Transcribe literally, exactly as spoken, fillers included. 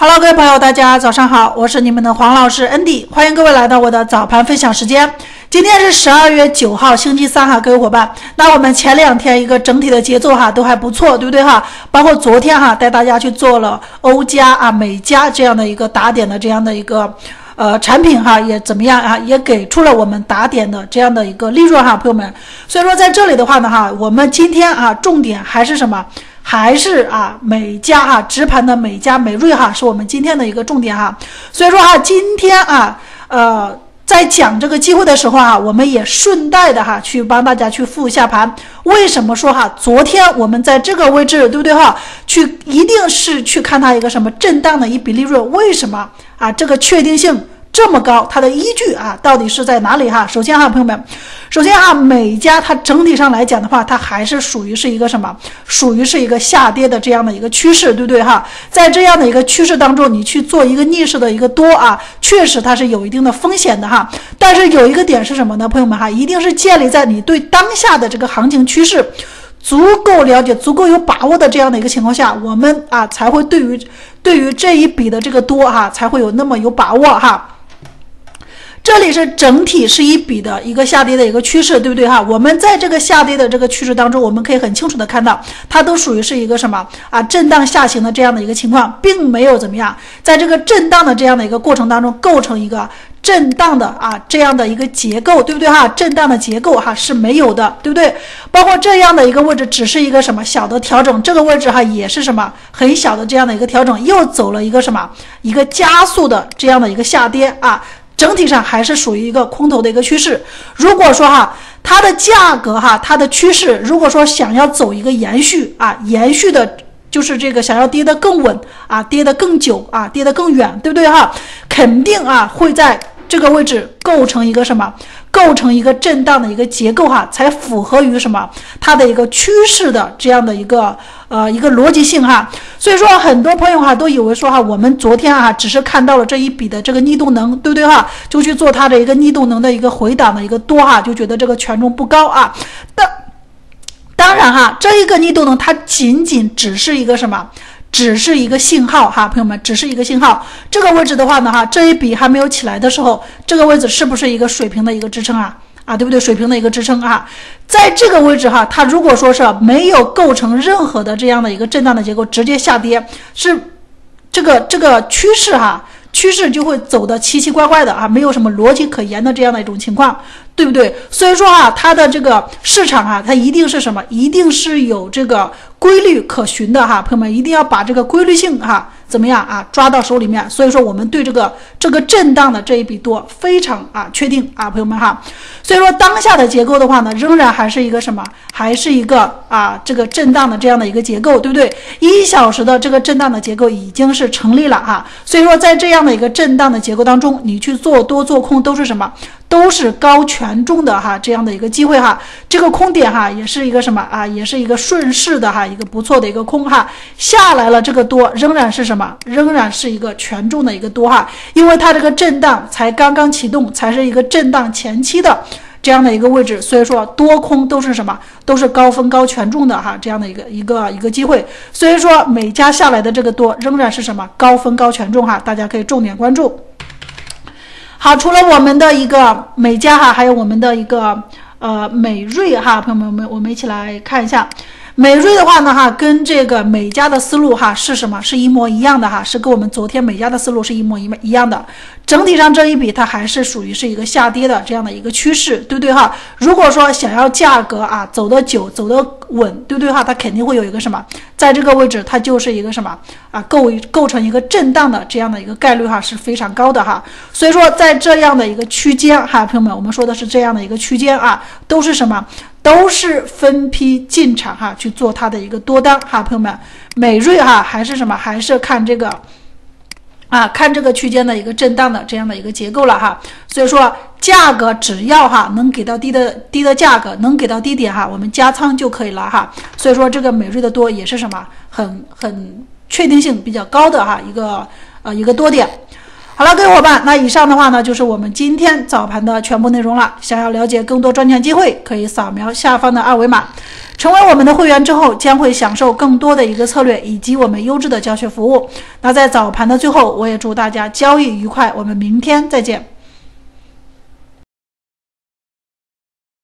Hello， 各位朋友，大家早上好，我是你们的黄老师 Andy， 欢迎各位来到我的早盘分享时间。今天是十二月九号，星期三哈，各位伙伴。那我们前两天一个整体的节奏哈都还不错，对不对哈？包括昨天哈带大家去做了欧加啊、美加这样的一个打点的这样的一个呃产品哈，也怎么样啊？也给出了我们打点的这样的一个利润哈，朋友们。所以说在这里的话呢哈，我们今天啊重点还是什么？还是啊，美加哈直盘的美加美瑞哈是我们今天的一个重点哈。所以说哈，今天啊，呃，在讲这个机会的时候啊，我们也顺带的哈去帮大家去复一下盘。为什么说哈，昨天我们在这个位置，对不对哈？去一定是去看它一个什么震荡的一笔利润？为什么啊？这个确定性这么高，它的依据啊到底是在哪里哈？首先哈，朋友们，首先啊，美加它整体上来讲的话，它还是属于是一个什么？属于是一个下跌的这样的一个趋势，对不对哈？在这样的一个趋势当中，你去做一个逆势的一个多啊，确实它是有一定的风险的哈。但是有一个点是什么呢，朋友们哈？一定是建立在你对当下的这个行情趋势足够了解、足够有把握的这样的一个情况下，我们啊才会对于对于这一笔的这个多哈，才会有那么有把握哈。这里是整体是一笔的一个下跌的一个趋势，对不对哈？我们在这个下跌的这个趋势当中，我们可以很清楚的看到，它都属于是一个什么啊震荡下行的这样的一个情况，并没有怎么样，在这个震荡的这样的一个过程当中构成一个震荡的啊这样的一个结构，对不对哈？震荡的结构哈是没有的，对不对？包括这样的一个位置，只是一个什么小的调整，这个位置哈也是什么很小的这样的一个调整，又走了一个什么一个加速的这样的一个下跌啊。整体上还是属于一个空头的一个趋势。如果说哈，它的价格哈，它的趋势，如果说想要走一个延续啊，延续的，就是这个想要跌得更稳啊，跌得更久啊，跌得更远，对不对哈？肯定啊会在这个位置构成一个什么？构成一个震荡的一个结构哈，才符合于什么？它的一个趋势的这样的一个呃一个逻辑性哈。所以说很多朋友哈都以为说哈，我们昨天啊只是看到了这一笔的这个逆动能，对不对哈？就去做它的一个逆动能的一个回档的一个多哈，就觉得这个权重不高啊。当当然哈，这一个逆动能它仅仅只是一个什么？只是一个信号哈，朋友们，只是一个信号。这个位置的话呢哈，这一笔还没有起来的时候，这个位置是不是一个水平的一个支撑啊？啊，对不对？水平的一个支撑啊，在这个位置哈，它如果说是没有构成任何的这样的一个震荡的结构，直接下跌，是这个这个趋势哈，趋势就会走的奇奇怪怪的啊，没有什么逻辑可言的这样的一种情况，对不对？所以说啊，它的这个市场啊，它一定是什么？一定是有这个规律可循的哈，朋友们一定要把这个规律性哈怎么样啊抓到手里面。所以说我们对这个这个震荡的这一笔多非常啊确定啊，朋友们哈。所以说当下的结构的话呢，仍然还是一个什么？还是一个啊这个震荡的这样的一个结构，对不对？一小时的这个震荡的结构已经是成立了哈。所以说在这样的一个震荡的结构当中，你去做多做空都是什么？都是高权重的哈这样的一个机会哈。这个空点哈也是一个什么啊？也是一个顺势的哈一个不错的一个空哈。下来了这个多仍然是什么？仍然是一个权重的一个多哈，因为它这个震荡才刚刚启动，才是一个震荡前期的这样的一个位置，所以说多空都是什么？都是高分高权重的哈这样的一个一个一个机会。所以说美加下来的这个多仍然是什么？高分高权重哈，大家可以重点关注。好，除了我们的一个美加哈，还有我们的一个呃美瑞哈，朋友们，我们我们一起来看一下。美瑞的话呢哈，跟这个美加的思路哈是什么？是一模一样的哈，是跟我们昨天美加的思路是一模一一样的。整体上这一笔它还是属于是一个下跌的这样的一个趋势，对不对哈？如果说想要价格啊走得久走得稳，对不对哈？它肯定会有一个什么，在这个位置它就是一个什么啊构构成一个震荡的这样的一个概率哈是非常高的哈。所以说在这样的一个区间哈，朋友们，我们说的是这样的一个区间啊，都是什么？都是分批进场哈，去做它的一个多单哈，朋友们，美瑞哈还是什么？还是看这个啊，看这个区间的一个震荡的这样的一个结构了哈。所以说价格只要哈能给到低的低的价格，能给到低点哈，我们加仓就可以了哈。所以说这个美瑞的多也是什么？很很确定性比较高的哈一个呃一个多点。 好了，各位伙伴，那以上的话呢，就是我们今天早盘的全部内容了。想要了解更多赚钱机会，可以扫描下方的二维码，成为我们的会员之后，将会享受更多的一个策略以及我们优质的教学服务。那在早盘的最后，我也祝大家交易愉快，我们明天再见。